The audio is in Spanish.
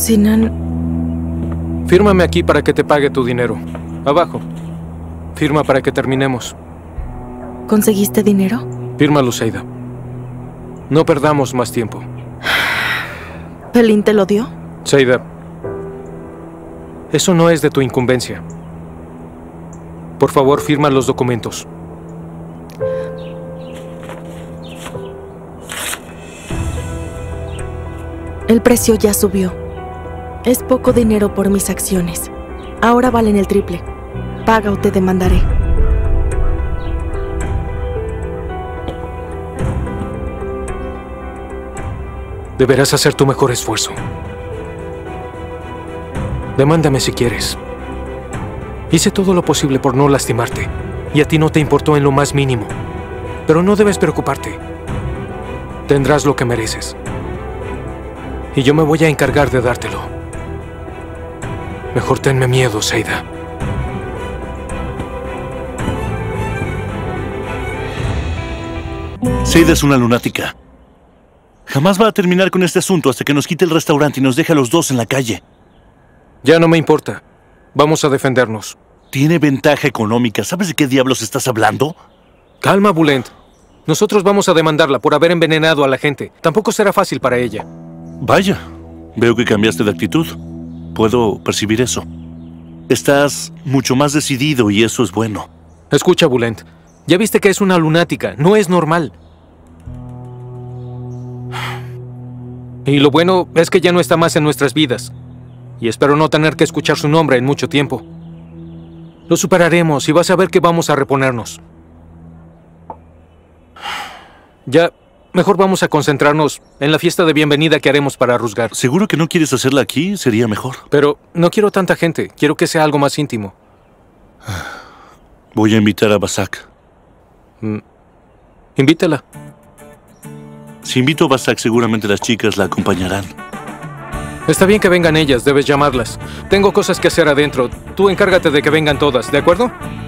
Sinan... Fírmame aquí para que te pague tu dinero. Abajo. Firma para que terminemos. ¿Conseguiste dinero? Fírmalo, Seida. No perdamos más tiempo. ¿Pelín te lo dio? Seida, eso no es de tu incumbencia. Por favor, firma los documentos. El precio ya subió. Es poco dinero por mis acciones. Ahora valen el triple. Paga o te demandaré. Deberás hacer tu mejor esfuerzo. Demándame si quieres. Hice todo lo posible por no lastimarte, y a ti no te importó en lo más mínimo. Pero no debes preocuparte. Tendrás lo que mereces. Y yo me voy a encargar de dártelo. Mejor tenme miedo, Seida. Seida es una lunática. Jamás va a terminar con este asunto hasta que nos quite el restaurante y nos deje a los dos en la calle. Ya no me importa. Vamos a defendernos. Tiene ventaja económica. ¿Sabes de qué diablos estás hablando? Calma, Bulent. Nosotros vamos a demandarla por haber envenenado a la gente. Tampoco será fácil para ella. Vaya, veo que cambiaste de actitud. Puedo percibir eso. Estás mucho más decidido y eso es bueno. Escucha, Bulent. Ya viste que es una lunática. No es normal. Y lo bueno es que ya no está más en nuestras vidas. Y espero no tener que escuchar su nombre en mucho tiempo. Lo superaremos y vas a ver que vamos a reponernos. Ya, mejor vamos a concentrarnos en la fiesta de bienvenida que haremos para Rusgar. ¿Seguro que no quieres hacerla aquí? Sería mejor. Pero no quiero tanta gente. Quiero que sea algo más íntimo. Voy a invitar a Basak. Invítala. Si invito a Basak, seguramente las chicas la acompañarán. Está bien que vengan ellas, debes llamarlas. Tengo cosas que hacer adentro. Tú encárgate de que vengan todas, ¿de acuerdo?